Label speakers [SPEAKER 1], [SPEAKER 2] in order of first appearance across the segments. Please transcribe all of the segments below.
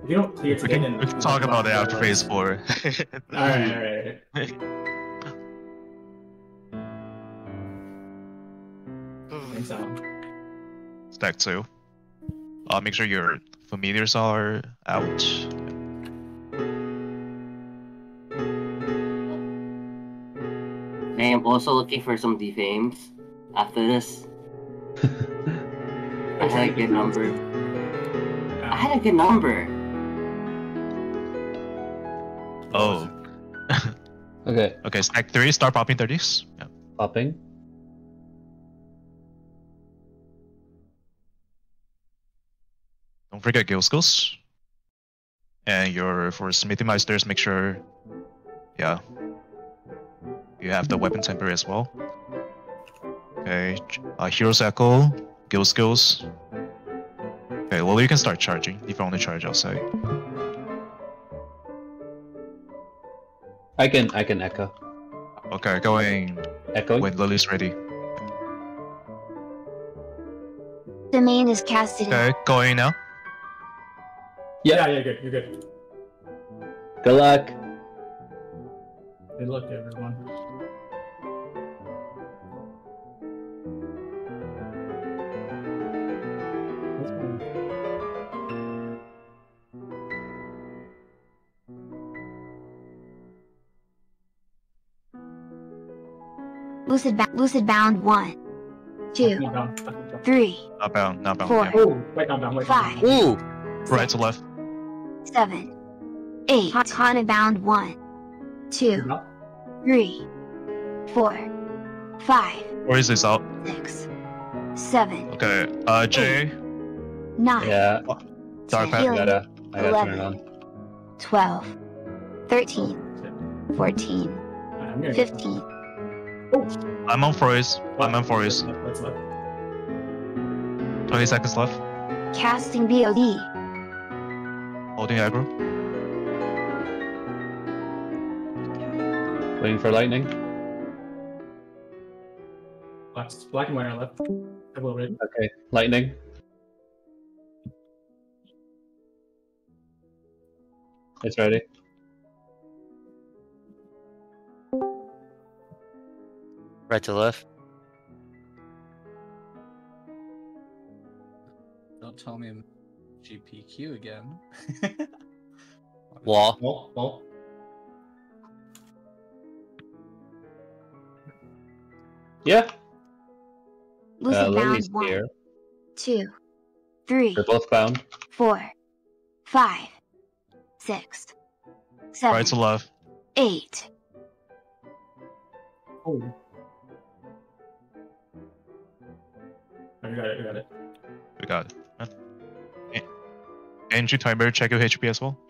[SPEAKER 1] If you don't clear today, then
[SPEAKER 2] we can talk about it after phase 4.
[SPEAKER 1] Alright. Thanks, Alan.
[SPEAKER 2] Stack 2. Make sure your familiars are out.
[SPEAKER 3] I am also looking for some defames after this. I had a good number.
[SPEAKER 2] Oh.
[SPEAKER 4] Okay.
[SPEAKER 2] Okay, stack 3, start popping 30s. Yeah.
[SPEAKER 4] Popping.
[SPEAKER 2] Don't forget guild skills. And for Smithy Meisters, make sure, yeah, you have the weapon temporary as well. Okay, Hero's Echo, guild skills. Okay, well you can start charging if you want to charge outside.
[SPEAKER 4] I can echo.
[SPEAKER 2] Okay, going.
[SPEAKER 4] Echoing.
[SPEAKER 2] When Lily's ready.
[SPEAKER 5] The main is casted.
[SPEAKER 2] Okay, going now.
[SPEAKER 1] Yeah, you're good. You're good.
[SPEAKER 4] Good luck.
[SPEAKER 1] Good luck, everyone.
[SPEAKER 5] Lucid bound 1, 2, 3,
[SPEAKER 2] Not bound, not bound.
[SPEAKER 5] 4,
[SPEAKER 2] Yeah.
[SPEAKER 1] Oh, wait, not down, wait.
[SPEAKER 5] 5,
[SPEAKER 6] Ooh!
[SPEAKER 2] Right to left.
[SPEAKER 5] 7, 8. Katana bound 1, 2, 3, 4, 5,
[SPEAKER 2] Or is this out?
[SPEAKER 5] 6, 7,
[SPEAKER 2] Okay, Jay.
[SPEAKER 5] 9,
[SPEAKER 4] Yeah.
[SPEAKER 2] Dark
[SPEAKER 5] Healing.
[SPEAKER 2] Path.
[SPEAKER 4] I gotta turn it on.
[SPEAKER 5] 12, 13, 14, 15.
[SPEAKER 2] I'm on Froze. I'm on Froze.
[SPEAKER 1] What's left?
[SPEAKER 2] 20 seconds left.
[SPEAKER 5] Casting VOD.
[SPEAKER 2] Holding aggro.
[SPEAKER 4] Waiting for lightning.
[SPEAKER 1] Black and white are left. I will ready.
[SPEAKER 4] Okay, lightning. It's ready.
[SPEAKER 6] Right to left.
[SPEAKER 7] Don't tell me I'm GPQ again.
[SPEAKER 6] Wall.
[SPEAKER 1] Wall.
[SPEAKER 4] Yeah.
[SPEAKER 5] Lucid bound
[SPEAKER 4] Lily's
[SPEAKER 5] 1,
[SPEAKER 4] here.
[SPEAKER 5] 2, 3,
[SPEAKER 4] They're both bound.
[SPEAKER 5] 4, 5, 6, 7,
[SPEAKER 2] Right to left.
[SPEAKER 5] 8.
[SPEAKER 1] Oh. I got it.
[SPEAKER 2] We got it. Huh? Entry timer, check your HP as well.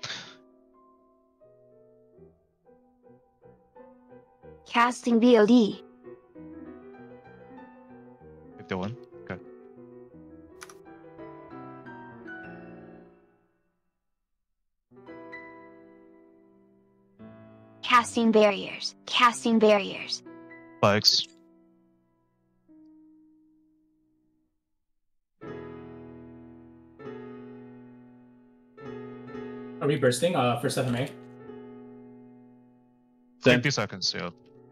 [SPEAKER 5] Casting VOD.
[SPEAKER 2] 51. Okay.
[SPEAKER 5] Casting barriers. Casting barriers.
[SPEAKER 2] Spikes.
[SPEAKER 1] Are we bursting? For 7A?
[SPEAKER 2] 50 seconds, yeah.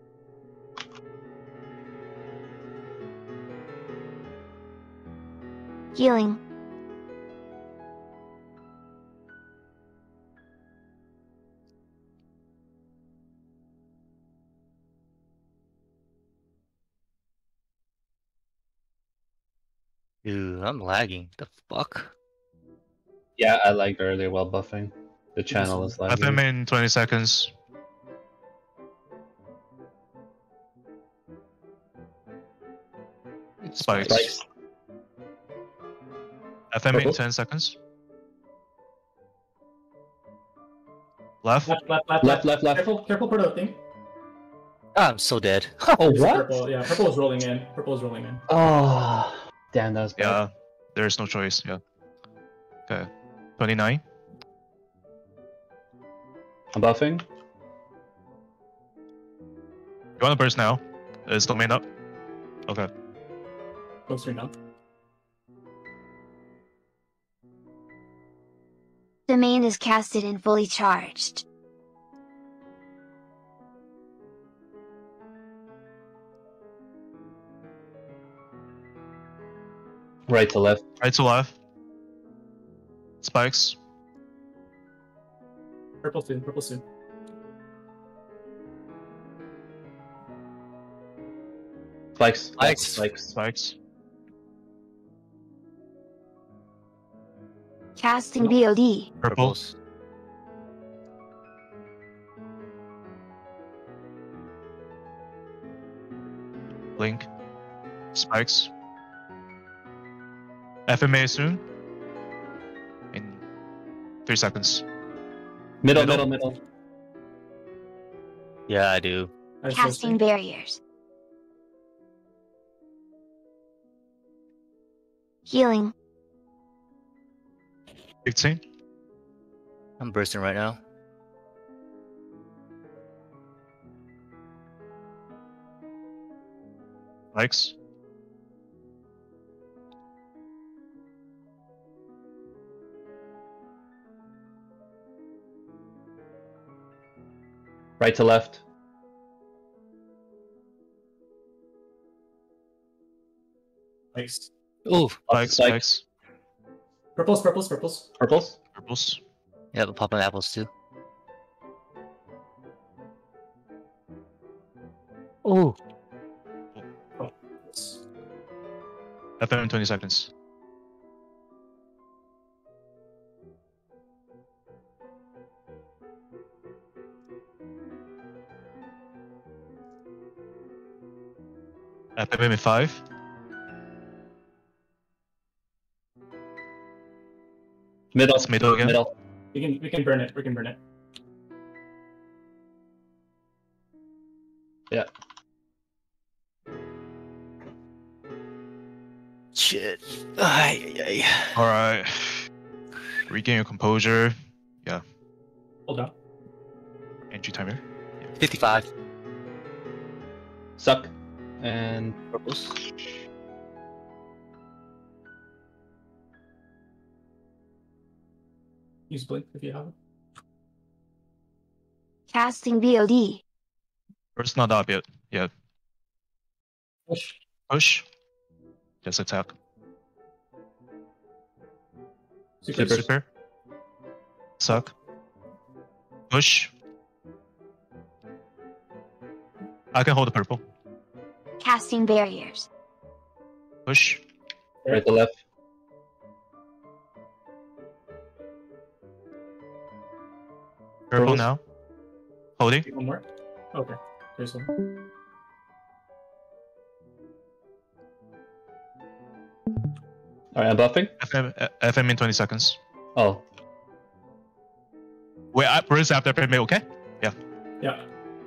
[SPEAKER 5] Healing.
[SPEAKER 6] Dude, I'm lagging. The fuck?
[SPEAKER 4] Yeah, I lagged earlier while buffing. The channel is
[SPEAKER 2] Let them
[SPEAKER 4] lagging.
[SPEAKER 2] in 20 seconds. Spikes.
[SPEAKER 4] Spikes.
[SPEAKER 2] FM in
[SPEAKER 4] Purple.
[SPEAKER 2] 10 seconds. Left.
[SPEAKER 4] Left.
[SPEAKER 1] Careful for the thing.
[SPEAKER 6] I'm so dead.
[SPEAKER 4] Oh, what?
[SPEAKER 1] Purple, yeah, purple is rolling in.
[SPEAKER 4] Oh, damn, that was bad.
[SPEAKER 2] Yeah, there's no choice. Yeah. Okay. 29.
[SPEAKER 4] I'm buffing.
[SPEAKER 2] You want to burst now? Is domain up? Okay.
[SPEAKER 1] Go straight now.
[SPEAKER 5] The main is casted and fully charged.
[SPEAKER 4] Right to left.
[SPEAKER 2] Right to left. Spikes.
[SPEAKER 1] Purple soon, purple soon.
[SPEAKER 4] Spikes.
[SPEAKER 6] Spikes.
[SPEAKER 4] Spikes.
[SPEAKER 2] Spikes.
[SPEAKER 5] Casting VOD.
[SPEAKER 2] Purple.
[SPEAKER 6] Purples.
[SPEAKER 2] Blink. Spikes. FMA soon. In 3 seconds.
[SPEAKER 4] Middle,
[SPEAKER 2] Middle.
[SPEAKER 4] middle, middle.
[SPEAKER 6] Yeah, I do.
[SPEAKER 1] I just
[SPEAKER 5] Casting
[SPEAKER 1] roasted.
[SPEAKER 5] barriers. Healing.
[SPEAKER 2] 15.
[SPEAKER 6] I'm bursting right now.
[SPEAKER 2] Spikes.
[SPEAKER 4] Right to left.
[SPEAKER 1] Spikes.
[SPEAKER 6] Ooh.
[SPEAKER 2] Spikes. Spikes.
[SPEAKER 1] Purples, purples, purples.
[SPEAKER 4] Purples.
[SPEAKER 2] Purples.
[SPEAKER 6] Yeah, but popping apples too. Ooh.
[SPEAKER 1] Yes.
[SPEAKER 2] FM in 20 seconds. FM in 5.
[SPEAKER 4] Middle.
[SPEAKER 2] It's middle again.
[SPEAKER 4] Middle.
[SPEAKER 1] We can burn it. We can burn it.
[SPEAKER 4] Yeah.
[SPEAKER 6] Shit. Ay.
[SPEAKER 2] Alright. Regain your composure.
[SPEAKER 1] Hold on.
[SPEAKER 2] Entry timer.
[SPEAKER 6] 55.
[SPEAKER 4] Suck. And
[SPEAKER 6] Purples.
[SPEAKER 1] Use blink if you have it.
[SPEAKER 5] Casting VOD.
[SPEAKER 2] First not up yet. Yeah.
[SPEAKER 1] Push.
[SPEAKER 2] Push. Just attack.
[SPEAKER 1] Super.
[SPEAKER 2] Super. Suck. Push. I can hold the purple.
[SPEAKER 5] Casting barriers.
[SPEAKER 2] Push.
[SPEAKER 4] right to left.
[SPEAKER 2] Purple
[SPEAKER 4] Purples.
[SPEAKER 2] now. Holding.
[SPEAKER 1] One more. Okay. There's one.
[SPEAKER 4] Alright, I'm buffing.
[SPEAKER 2] FM in 20 seconds.
[SPEAKER 4] Oh.
[SPEAKER 2] Wait, first after FM, okay?
[SPEAKER 1] Yeah.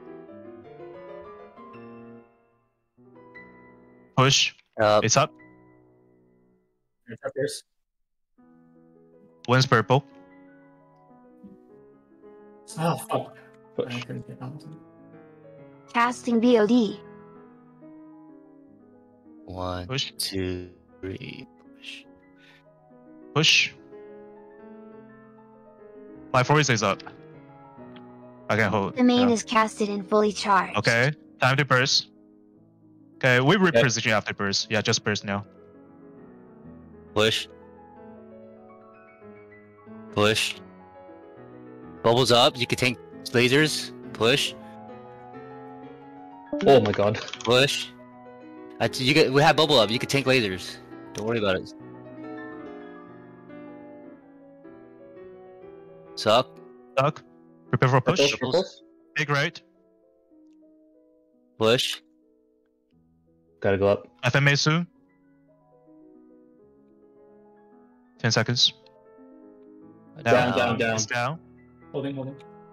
[SPEAKER 2] Push.
[SPEAKER 6] Up.
[SPEAKER 2] It's up.
[SPEAKER 1] There's.
[SPEAKER 2] One's purple.
[SPEAKER 1] Oh, fuck. I
[SPEAKER 4] Push.
[SPEAKER 1] couldn't get on with it.
[SPEAKER 5] Casting VOD.
[SPEAKER 6] 1,
[SPEAKER 2] Push.
[SPEAKER 6] 2, 3. Push.
[SPEAKER 2] Push. My force is up. I can hold.
[SPEAKER 5] The main
[SPEAKER 2] yeah.
[SPEAKER 5] is casted and fully charged.
[SPEAKER 2] Okay. Time to burst. Okay, we reposition after burst. Yeah, just burst now.
[SPEAKER 6] Push. Push. Bubbles up. You can tank lasers. Push.
[SPEAKER 4] Oh my god.
[SPEAKER 6] Push. We have bubble up. You can tank lasers. Don't worry about it. Suck.
[SPEAKER 2] Suck. Prepare for push.
[SPEAKER 4] Purples. Purples.
[SPEAKER 2] Big right.
[SPEAKER 6] Push.
[SPEAKER 4] Gotta go up.
[SPEAKER 2] FMA soon. 10 seconds.
[SPEAKER 4] Down.
[SPEAKER 2] It's down.
[SPEAKER 1] Holding.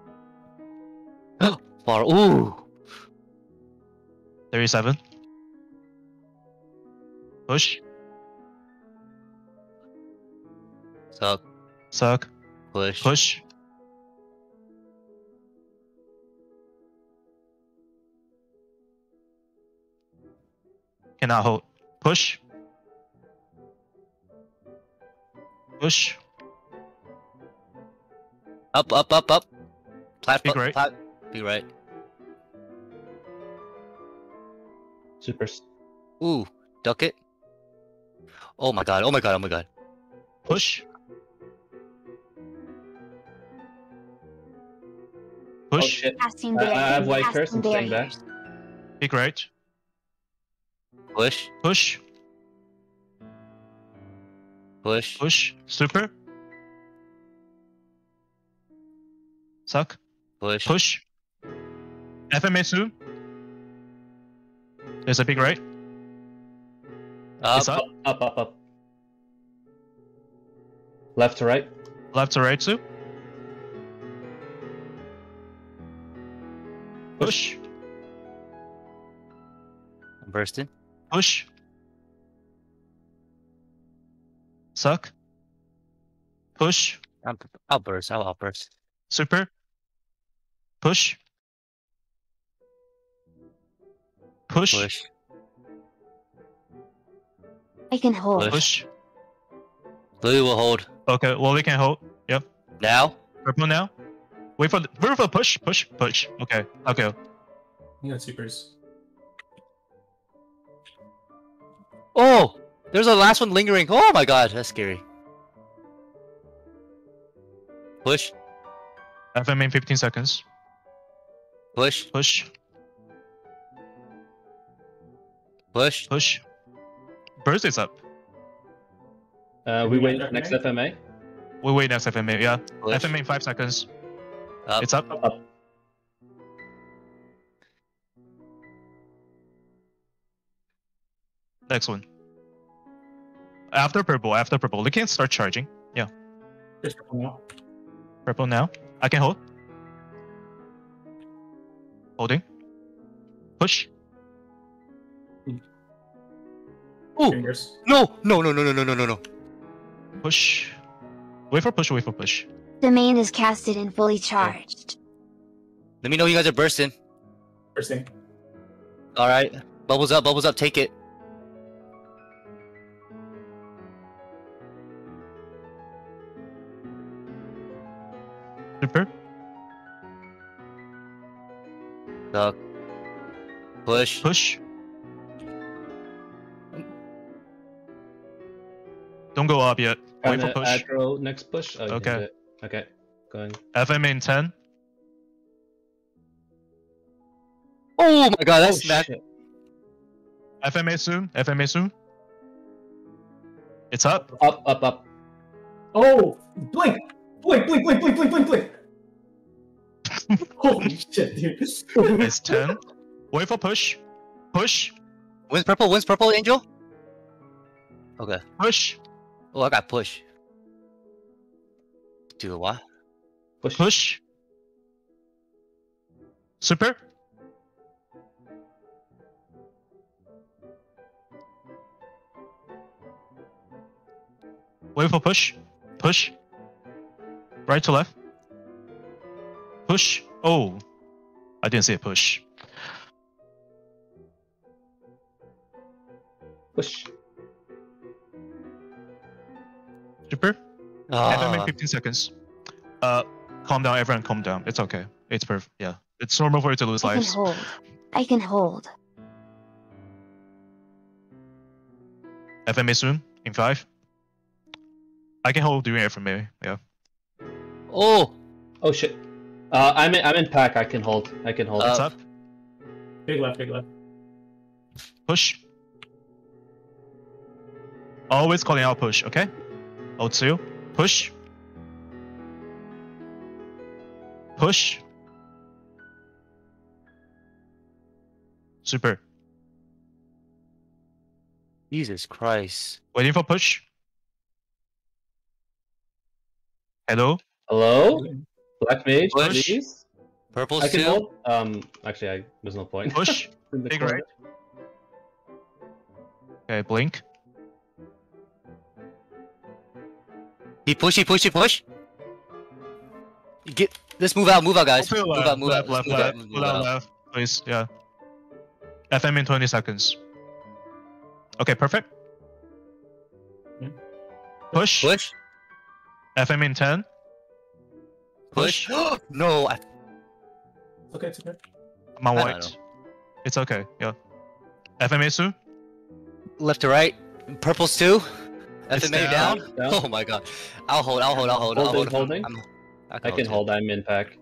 [SPEAKER 6] Far. Ooh.
[SPEAKER 2] 37. Push.
[SPEAKER 6] Suck.
[SPEAKER 2] Suck.
[SPEAKER 6] Push.
[SPEAKER 2] Push. Cannot hold. Push. Push.
[SPEAKER 6] Up, up, up, up.
[SPEAKER 2] Big right.
[SPEAKER 6] Big right.
[SPEAKER 4] Supers.
[SPEAKER 6] Ooh, duck it. Oh my god, oh my god, oh my god.
[SPEAKER 2] Push.
[SPEAKER 4] Oh
[SPEAKER 2] Push.
[SPEAKER 4] shit.
[SPEAKER 5] Casting
[SPEAKER 4] I have
[SPEAKER 5] barriers.
[SPEAKER 4] white curse,
[SPEAKER 5] Casting
[SPEAKER 4] I'm staying back.
[SPEAKER 5] barriers.
[SPEAKER 2] Big right.
[SPEAKER 6] Push,
[SPEAKER 2] Push.
[SPEAKER 6] push,
[SPEAKER 2] Push. Super. Suck.
[SPEAKER 6] push.
[SPEAKER 2] Push. FMA soon. There's a big right. It's
[SPEAKER 6] Up,
[SPEAKER 2] up.
[SPEAKER 4] Up. Left to right.
[SPEAKER 2] Left to right too. Push.
[SPEAKER 6] I'm bursting.
[SPEAKER 2] Push. Suck. Push.
[SPEAKER 6] I'll burst, I'll outburst.
[SPEAKER 2] Super. Push. Push.
[SPEAKER 6] Push,
[SPEAKER 5] I can hold.
[SPEAKER 2] Push.
[SPEAKER 6] Lily will hold.
[SPEAKER 2] Okay, well we can hold. Yep.
[SPEAKER 6] Now?
[SPEAKER 2] Purple now. Wait for push. Push. Okay. Okay.
[SPEAKER 1] You got supers.
[SPEAKER 6] Oh! There's a last one lingering. Oh my god, that's scary. Push,
[SPEAKER 2] FM in 15 seconds.
[SPEAKER 6] push,
[SPEAKER 2] Push.
[SPEAKER 6] push.
[SPEAKER 2] Push. Burst is up.
[SPEAKER 4] We wait next FMA.
[SPEAKER 2] We wait next FMA. Yeah.
[SPEAKER 6] Push.
[SPEAKER 2] FMA in 5 seconds.
[SPEAKER 6] Up.
[SPEAKER 2] It's up.
[SPEAKER 4] Up.
[SPEAKER 2] Next one. After purple. We can start charging. Yeah.
[SPEAKER 1] Just purple now.
[SPEAKER 2] Purple now. I can hold. Holding. Push.
[SPEAKER 6] Ooh!
[SPEAKER 1] Fingers.
[SPEAKER 6] No! No.
[SPEAKER 2] Push. Wait for push.
[SPEAKER 5] Domain is casted and fully charged.
[SPEAKER 6] Let me know you guys are bursting.
[SPEAKER 1] First thing.
[SPEAKER 6] Alright. Bubbles up, take it.
[SPEAKER 2] Super.
[SPEAKER 6] Duck. Push.
[SPEAKER 2] Push. Don't go up yet. Wait for push.
[SPEAKER 4] Aggro next push. Oh, you
[SPEAKER 2] Okay.
[SPEAKER 4] did it. Okay. Going.
[SPEAKER 2] FM in 10.
[SPEAKER 6] Oh my god, that's
[SPEAKER 4] Oh,
[SPEAKER 6] mad.
[SPEAKER 4] shit.
[SPEAKER 2] FMA soon. It's up.
[SPEAKER 4] Up.
[SPEAKER 1] Oh! Blink! Blink! Holy shit, dude.
[SPEAKER 2] It's 10. Wait for push. Push.
[SPEAKER 6] Wins purple, Angel? Okay.
[SPEAKER 2] Push.
[SPEAKER 6] Oh, I got push. Do what?
[SPEAKER 2] Push. Super. Wait for push. Push. Right to left. Push. Oh. I didn't see a push.
[SPEAKER 4] Push.
[SPEAKER 2] Super.
[SPEAKER 6] Ah,
[SPEAKER 2] FMA 15 seconds. Calm down, everyone. Calm down. It's okay. It's perfect. Yeah. It's normal for you to lose
[SPEAKER 5] I can
[SPEAKER 2] lives.
[SPEAKER 5] hold. I can hold.
[SPEAKER 2] FMA soon. In 5. I can hold during FMA. Yeah.
[SPEAKER 6] Oh!
[SPEAKER 4] Oh shit. I'm in pack. I can hold.
[SPEAKER 2] It's up.
[SPEAKER 1] Big left.
[SPEAKER 2] Push. Always calling out push, okay? O2. Push. Push. Super.
[SPEAKER 6] Jesus Christ.
[SPEAKER 2] Waiting for push. Hello?
[SPEAKER 4] Hello? Black Mage,
[SPEAKER 6] Push.
[SPEAKER 4] please?
[SPEAKER 6] Purple
[SPEAKER 4] I can
[SPEAKER 6] still?
[SPEAKER 4] hold. Actually, there's no point.
[SPEAKER 2] Push.
[SPEAKER 4] In the
[SPEAKER 2] Big
[SPEAKER 4] corner.
[SPEAKER 2] right. Okay, blink.
[SPEAKER 6] He push. Let's move out, guys.
[SPEAKER 2] Move
[SPEAKER 6] Move
[SPEAKER 2] left,
[SPEAKER 6] out.
[SPEAKER 2] left, please. Yeah. FM in 20 seconds. Okay, perfect. Push.
[SPEAKER 6] Push.
[SPEAKER 2] FM in 10.
[SPEAKER 6] Push. No,
[SPEAKER 1] Okay, it's okay.
[SPEAKER 2] I'm on
[SPEAKER 6] I
[SPEAKER 2] white.
[SPEAKER 6] don't
[SPEAKER 2] It's okay. Yeah. FMA soon.
[SPEAKER 6] left to right. Purples too.
[SPEAKER 2] It's
[SPEAKER 6] FMA
[SPEAKER 2] down.
[SPEAKER 6] down.
[SPEAKER 4] Down.
[SPEAKER 6] Oh my god. I'll hold.
[SPEAKER 4] Holding.
[SPEAKER 6] I
[SPEAKER 4] I can hold. I'm in pack.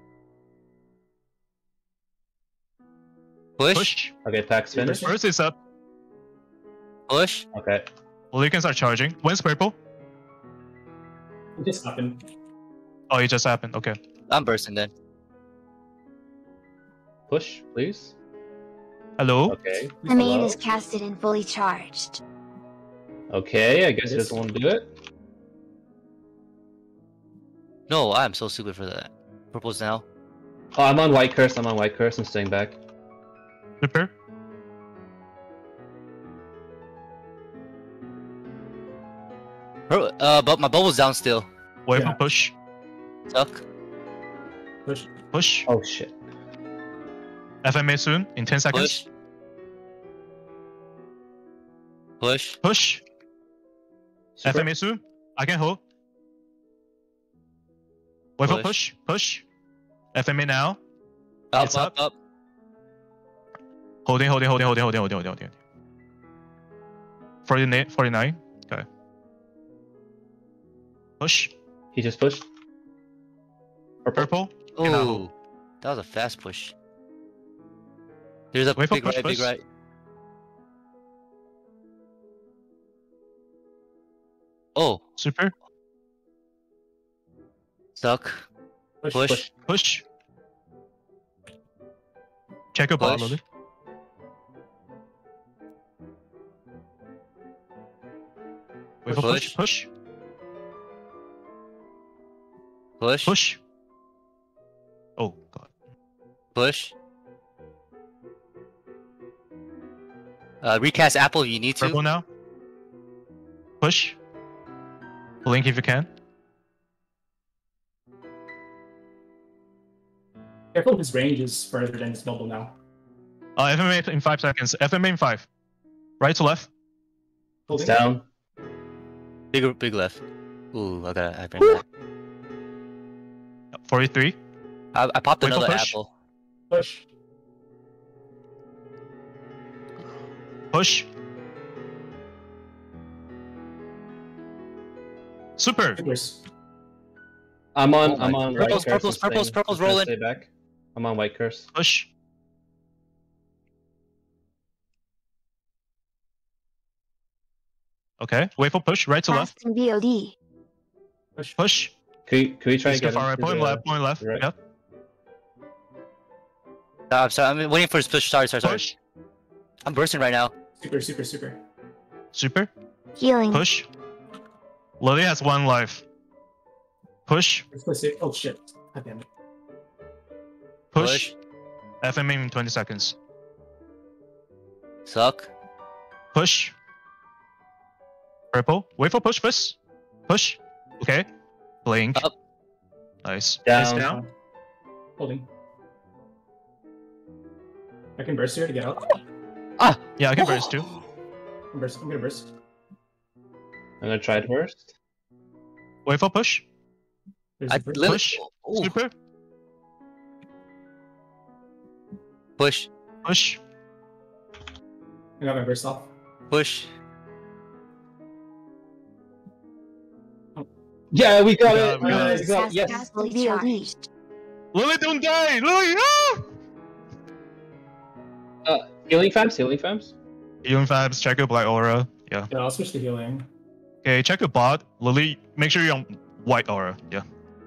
[SPEAKER 6] Push.
[SPEAKER 2] Push.
[SPEAKER 4] Okay, pack's finished.
[SPEAKER 2] First is up.
[SPEAKER 6] Push.
[SPEAKER 4] Okay.
[SPEAKER 2] Well, you can start charging. When's purple?
[SPEAKER 1] It just happened.
[SPEAKER 2] Oh, it just happened. Okay.
[SPEAKER 6] I'm bursting then.
[SPEAKER 4] Push, please.
[SPEAKER 2] Hello.
[SPEAKER 4] Okay.
[SPEAKER 5] The main
[SPEAKER 4] Hello?
[SPEAKER 5] is casted and fully charged.
[SPEAKER 4] Okay, I guess he doesn't want to do it.
[SPEAKER 6] No, I'm so stupid for that. Purples now.
[SPEAKER 4] Oh, I'm on white curse. I'm staying back.
[SPEAKER 2] Super.
[SPEAKER 6] But my bubble's down still.
[SPEAKER 2] Wait
[SPEAKER 1] Yeah.
[SPEAKER 2] for push.
[SPEAKER 6] Suck.
[SPEAKER 1] Push.
[SPEAKER 2] Push.
[SPEAKER 4] Oh shit.
[SPEAKER 2] FMA soon in 10 seconds.
[SPEAKER 6] Push. Push.
[SPEAKER 2] Push.
[SPEAKER 4] Super.
[SPEAKER 2] FMA soon. I can hold. Wait for push. Push. FMA now.
[SPEAKER 6] Up,
[SPEAKER 2] It's
[SPEAKER 6] up,
[SPEAKER 2] up.
[SPEAKER 6] up.
[SPEAKER 2] Holding. 49. Okay. Push.
[SPEAKER 4] He just pushed.
[SPEAKER 2] Purple. And now hold.
[SPEAKER 6] Oh, that was a fast push. There's a
[SPEAKER 2] Wait for
[SPEAKER 6] big
[SPEAKER 2] push,
[SPEAKER 6] right, big
[SPEAKER 2] push.
[SPEAKER 6] right. Oh,
[SPEAKER 2] Super.
[SPEAKER 6] suck. Push.
[SPEAKER 2] Push. Check your bot,
[SPEAKER 6] Push.
[SPEAKER 2] Lily. Wait for push.
[SPEAKER 6] Push.
[SPEAKER 2] Push.
[SPEAKER 6] Push.
[SPEAKER 2] Push. Oh god.
[SPEAKER 6] Push. Recast apple if you need to.
[SPEAKER 2] Purple now. Push. Blink if you can.
[SPEAKER 1] Careful, his range is further than his bubble now.
[SPEAKER 2] FMA in 5 seconds. FMA in 5. Right to left.
[SPEAKER 4] It's
[SPEAKER 1] Holding.
[SPEAKER 4] down.
[SPEAKER 6] Big left. Ooh, I bring that.
[SPEAKER 2] 43.
[SPEAKER 6] I popped
[SPEAKER 2] Wait for
[SPEAKER 6] another
[SPEAKER 2] push.
[SPEAKER 6] apple.
[SPEAKER 1] Push.
[SPEAKER 2] Push. Super.
[SPEAKER 1] Supers.
[SPEAKER 4] I'm on.
[SPEAKER 6] Oh my
[SPEAKER 4] I'm on.
[SPEAKER 6] God.
[SPEAKER 4] White
[SPEAKER 6] Purples,
[SPEAKER 4] curse.
[SPEAKER 6] purples
[SPEAKER 4] I'm gonna
[SPEAKER 6] rolling.
[SPEAKER 4] Stay back. I'm on white curse.
[SPEAKER 2] Push. Okay. Wait for push. Right to left.
[SPEAKER 5] Cast and VOD.
[SPEAKER 1] Push.
[SPEAKER 2] Push.
[SPEAKER 4] Can we try
[SPEAKER 2] Please
[SPEAKER 4] to
[SPEAKER 2] go
[SPEAKER 4] get
[SPEAKER 2] far right.
[SPEAKER 4] into
[SPEAKER 2] Point
[SPEAKER 4] the-
[SPEAKER 2] left. Point left.
[SPEAKER 4] right.
[SPEAKER 2] Yep.
[SPEAKER 6] I'm sorry. I'm waiting for his push. Sorry.
[SPEAKER 2] Push.
[SPEAKER 6] I'm bursting right now.
[SPEAKER 1] Super.
[SPEAKER 2] Super.
[SPEAKER 5] Healing.
[SPEAKER 2] Push. Lily has 1 life. Push.
[SPEAKER 1] Explicit. Oh shit. God damn it.
[SPEAKER 2] Push. FMA in 20 seconds.
[SPEAKER 6] Suck.
[SPEAKER 2] Push. Purple. Wait for push first. Push. Okay. Blink.
[SPEAKER 6] Up.
[SPEAKER 2] Nice.
[SPEAKER 4] Down.
[SPEAKER 2] It's down.
[SPEAKER 1] Holding. I can burst here to get out.
[SPEAKER 2] Yeah, I can burst too.
[SPEAKER 1] I'm gonna burst.
[SPEAKER 4] I'm gonna try it first.
[SPEAKER 2] Wait for push.
[SPEAKER 1] There's
[SPEAKER 6] I
[SPEAKER 1] a burst.
[SPEAKER 6] literally-
[SPEAKER 2] Push.
[SPEAKER 6] Ooh.
[SPEAKER 2] Super.
[SPEAKER 6] Push.
[SPEAKER 2] Push.
[SPEAKER 1] I got my burst off.
[SPEAKER 6] Push.
[SPEAKER 4] Yeah, we got it.
[SPEAKER 2] We got it.
[SPEAKER 4] We got it.
[SPEAKER 5] Cast
[SPEAKER 4] Yes.
[SPEAKER 5] and fully charged.
[SPEAKER 2] Lily, don't die! Lily, no!
[SPEAKER 4] Healing fams.
[SPEAKER 2] Healing fabs, check your black aura. Yeah.
[SPEAKER 1] Yeah, I'll switch to healing.
[SPEAKER 2] Okay, check your bot. Lily, make sure you're on white aura. Yeah.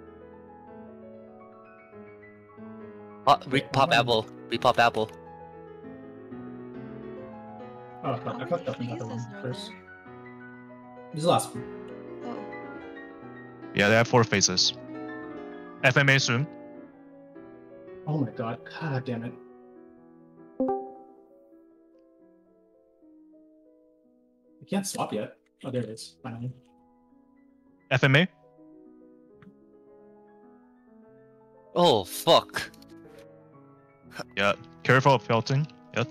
[SPEAKER 6] Pop apple. Repop apple.
[SPEAKER 1] Oh, I fucked up and got the
[SPEAKER 8] He's
[SPEAKER 1] one
[SPEAKER 8] this
[SPEAKER 1] first.
[SPEAKER 8] northern.
[SPEAKER 1] This is the last one.
[SPEAKER 8] Oh.
[SPEAKER 2] Yeah, they have 4 phases. FMA soon.
[SPEAKER 1] Oh my god. God damn it. I can't swap yet. Oh, there it is. Finally.
[SPEAKER 2] FMA.
[SPEAKER 6] Oh fuck.
[SPEAKER 2] Yeah. Careful of felting. Yeah.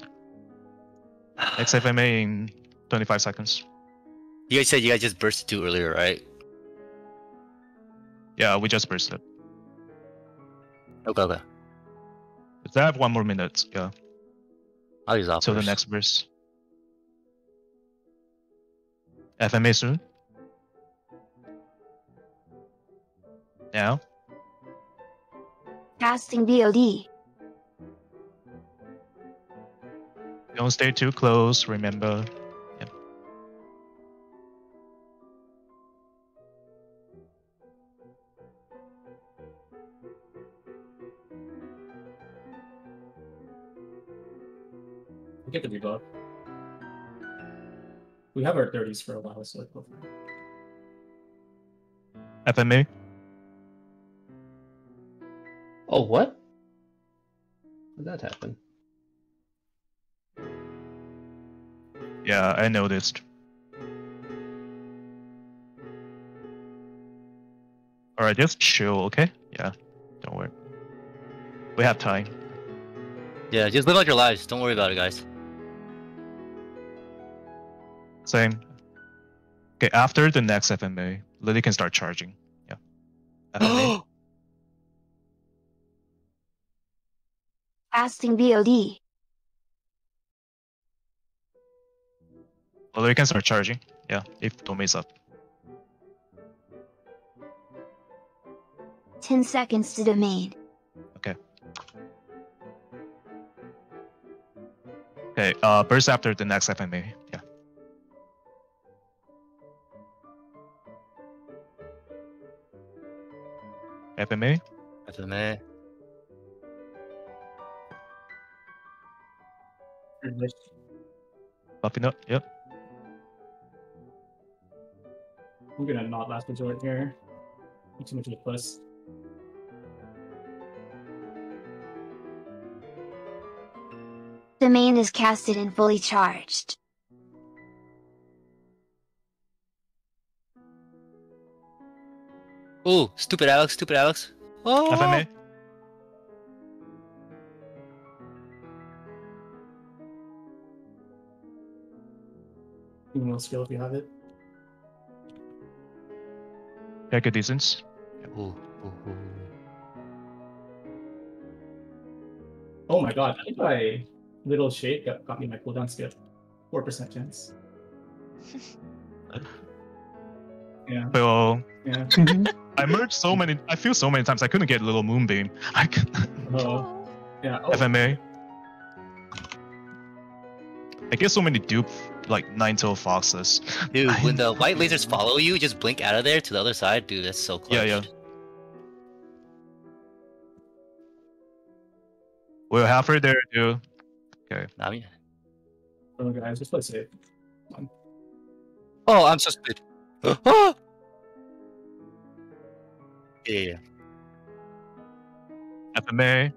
[SPEAKER 2] Next FMA in 25 seconds.
[SPEAKER 6] You guys said you guys just bursted too earlier, right?
[SPEAKER 2] Yeah, we just bursted.
[SPEAKER 6] Okay, okay.
[SPEAKER 2] But I have 1 more minute. Yeah.
[SPEAKER 6] I'll use off
[SPEAKER 2] So the
[SPEAKER 6] first.
[SPEAKER 2] next verse. FMA soon. Now.
[SPEAKER 5] Casting VOD.
[SPEAKER 2] Don't stay too close, remember. Yep.
[SPEAKER 1] We get the debuff. We have our 30s for a while, so it's fine.
[SPEAKER 2] FMA.
[SPEAKER 4] Oh, what? How did that happen?
[SPEAKER 2] Yeah, I noticed. Alright, just chill, okay? Yeah, don't worry. We have time.
[SPEAKER 6] Yeah, just live out your lives. Don't worry about it, guys.
[SPEAKER 2] Same. Okay, after the next FMA, Lily can start charging. Yeah. FMA.
[SPEAKER 5] Casting VOD.
[SPEAKER 2] Lily can start charging. Yeah, if Tommy's up.
[SPEAKER 5] 10 seconds to domain.
[SPEAKER 2] Okay. Okay, burst after the next FMA. Yeah. FMA.
[SPEAKER 6] FMA.
[SPEAKER 2] Buffing up. Yep.
[SPEAKER 1] I'm gonna not last resort here. Too much of a plus.
[SPEAKER 5] Domain is casted and fully charged.
[SPEAKER 6] Ooh, stupid Alex, stupid Alex. Oh!
[SPEAKER 2] FMA.
[SPEAKER 1] You can skill if you have it.
[SPEAKER 2] Take a distance.
[SPEAKER 6] Ooh, ooh, ooh.
[SPEAKER 1] Oh my god, I think my little shade got me my cooldown skip. 4% chance. Yeah.
[SPEAKER 2] So
[SPEAKER 1] Yeah.
[SPEAKER 2] I merged so many. I feel so many times I couldn't get little moonbeam. I could.
[SPEAKER 1] Oh. Yeah. Oh.
[SPEAKER 2] FMA. I get so many dupe like 9-tailed foxes.
[SPEAKER 6] Dude, when the white lasers follow you, just blink out of there to the other side. Dude, that's so close.
[SPEAKER 2] Yeah, yeah. We're halfway there, dude. Okay.
[SPEAKER 6] I mean,
[SPEAKER 1] Oh, guys, just play safe.
[SPEAKER 6] oh, I'm so stupid. Oh! Yeah.
[SPEAKER 2] FMA.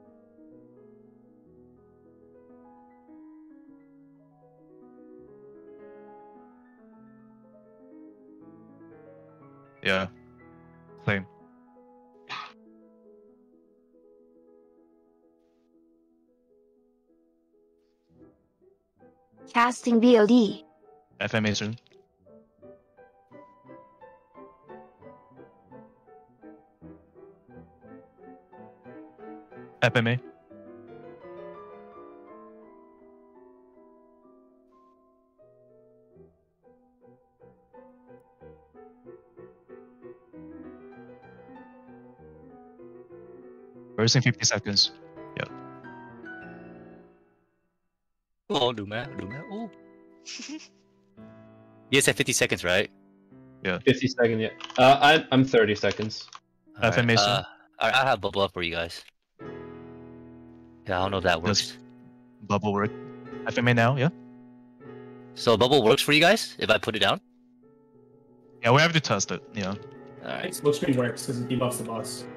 [SPEAKER 2] Yeah. Same.
[SPEAKER 5] Casting VOD.
[SPEAKER 2] FMA soon. FMA. Burst in 50 seconds. Yeah.
[SPEAKER 6] Oh, do man. Oh. You said 50 seconds, right?
[SPEAKER 4] 50 seconds, yeah. I'm 30 seconds.
[SPEAKER 2] FMA soon.
[SPEAKER 6] Alright, I'll have bubble up for you guys. Yeah, I don't know if that works.
[SPEAKER 2] Does bubble work? FMA now, yeah?
[SPEAKER 6] So bubble works for you guys if I put it down?
[SPEAKER 2] Yeah, we have to test it, yeah.
[SPEAKER 6] Alright.
[SPEAKER 1] Smoke screen works because it debuffs the boss.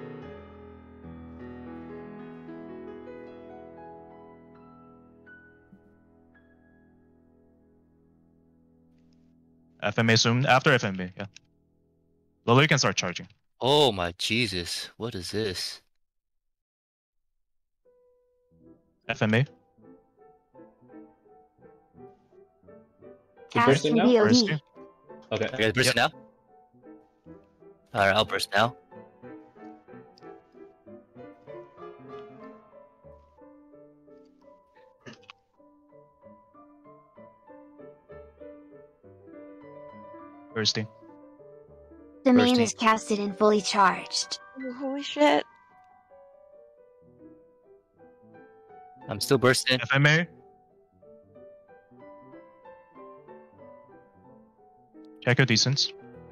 [SPEAKER 2] FMA soon. After FMA, yeah. Lily can start charging.
[SPEAKER 6] Oh my Jesus. What is this?
[SPEAKER 2] FMA.
[SPEAKER 5] Casting
[SPEAKER 4] now?
[SPEAKER 2] Bursting.
[SPEAKER 5] VOD.
[SPEAKER 4] Okay.
[SPEAKER 6] You guys bursting now? Alright, I'll burst now.
[SPEAKER 2] Bursting.
[SPEAKER 5] The main
[SPEAKER 6] Bursting.
[SPEAKER 5] is casted and fully charged.
[SPEAKER 8] Oh, holy shit.
[SPEAKER 6] I'm still bursting.
[SPEAKER 2] FMA. Check your decents.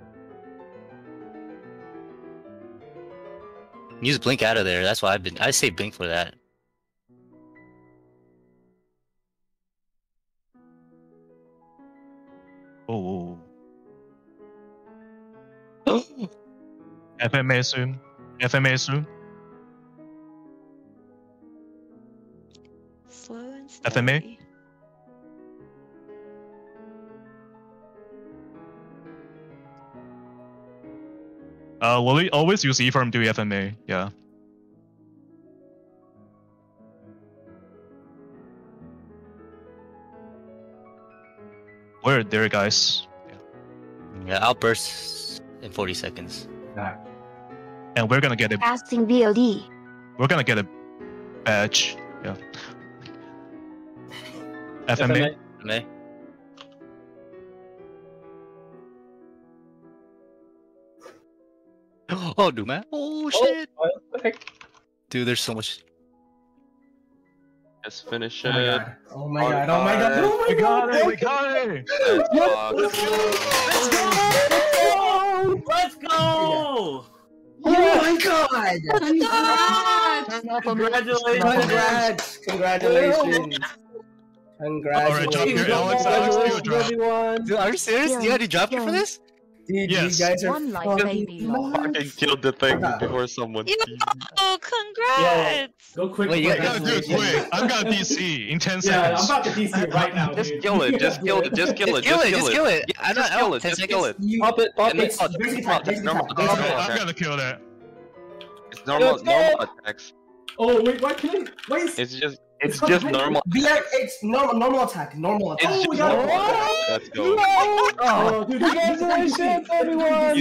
[SPEAKER 6] Use blink out of there. That's why I say blink for that.
[SPEAKER 2] Oh. FMA soon. FMA soon.
[SPEAKER 8] Slow and
[SPEAKER 2] FMA?
[SPEAKER 8] steady.
[SPEAKER 2] We'll always use E farm do FMA. Yeah. We're there, guys.
[SPEAKER 6] Yeah, I'll burst in 40 seconds.
[SPEAKER 2] And we're gonna get a
[SPEAKER 5] Casting VOD.
[SPEAKER 2] we're gonna get a badge. Yeah. FMA.
[SPEAKER 6] May. Oh, dude, man. Oh, shit.
[SPEAKER 4] Okay.
[SPEAKER 6] Dude, there's so much.
[SPEAKER 9] Just finish
[SPEAKER 10] Oh my
[SPEAKER 9] it.
[SPEAKER 10] god. Oh my god. Oh my god. Oh my god.
[SPEAKER 2] We got it!
[SPEAKER 11] Let's go!
[SPEAKER 10] Oh my god.
[SPEAKER 11] Congratulations!
[SPEAKER 10] Congratulations.
[SPEAKER 2] Alright, drop your Alex, do a drop.
[SPEAKER 10] Everyone.
[SPEAKER 6] Dude, are you serious? You had to drop it for this?
[SPEAKER 10] Dude,
[SPEAKER 2] Yes.
[SPEAKER 10] you guys are
[SPEAKER 8] One life,
[SPEAKER 10] fucking
[SPEAKER 8] baby.
[SPEAKER 9] Fucking killed the thing before someone.
[SPEAKER 8] Oh, congrats!
[SPEAKER 1] Go quick.
[SPEAKER 6] Wait, you
[SPEAKER 2] I gotta do it quick. I'm gonna DC in 10
[SPEAKER 1] Yeah, I'm
[SPEAKER 2] seconds.
[SPEAKER 1] about to DC right now.
[SPEAKER 9] Just
[SPEAKER 1] dude.
[SPEAKER 9] kill it. Just kill it. Just kill it.
[SPEAKER 6] Just kill it.
[SPEAKER 9] Yeah,
[SPEAKER 6] I
[SPEAKER 9] just
[SPEAKER 6] don't
[SPEAKER 9] kill
[SPEAKER 6] know,
[SPEAKER 9] it.
[SPEAKER 6] 10
[SPEAKER 9] Just kill it.
[SPEAKER 6] seconds.
[SPEAKER 10] Pop it, pop
[SPEAKER 9] And
[SPEAKER 10] it.
[SPEAKER 9] it's not-
[SPEAKER 10] Basic
[SPEAKER 9] it's not-
[SPEAKER 10] attack, basic
[SPEAKER 9] normal-
[SPEAKER 10] attack,
[SPEAKER 9] normal
[SPEAKER 10] basic
[SPEAKER 2] Okay,
[SPEAKER 10] attack.
[SPEAKER 2] I'm gonna kill that.
[SPEAKER 9] It's normal attacks.
[SPEAKER 1] Oh wait, why can I? Why is?
[SPEAKER 9] It's just normal.
[SPEAKER 10] It's normal attack, normal attack.
[SPEAKER 9] It's
[SPEAKER 1] we
[SPEAKER 9] just
[SPEAKER 1] got
[SPEAKER 9] normal
[SPEAKER 1] it.
[SPEAKER 9] attacks. Let's go.
[SPEAKER 1] Oh, dude,
[SPEAKER 10] Congratulations, everyone!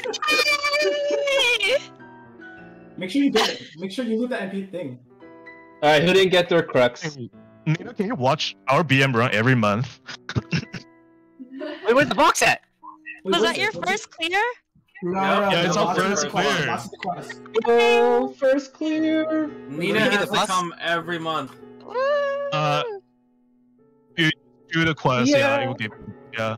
[SPEAKER 1] Make sure you get it. Make sure you loot the MP thing.
[SPEAKER 4] Alright, who didn't get their crux?
[SPEAKER 2] Nina, can you watch our BM run every month?
[SPEAKER 6] Wait, where's the box at?
[SPEAKER 1] Wait,
[SPEAKER 8] Was
[SPEAKER 1] what's
[SPEAKER 8] that
[SPEAKER 1] it?
[SPEAKER 8] your
[SPEAKER 1] What's it?
[SPEAKER 8] first clear?
[SPEAKER 10] No,
[SPEAKER 2] Yeah, it's
[SPEAKER 10] no,
[SPEAKER 2] our
[SPEAKER 10] that's
[SPEAKER 2] first
[SPEAKER 10] the quest,
[SPEAKER 2] clear.
[SPEAKER 10] that's the quest.
[SPEAKER 4] Oh, first clear.
[SPEAKER 11] Nina
[SPEAKER 6] Can you get
[SPEAKER 11] has
[SPEAKER 6] the
[SPEAKER 11] to
[SPEAKER 6] bus?
[SPEAKER 11] come every month.
[SPEAKER 2] Do the quest, yeah, it will give. Yeah.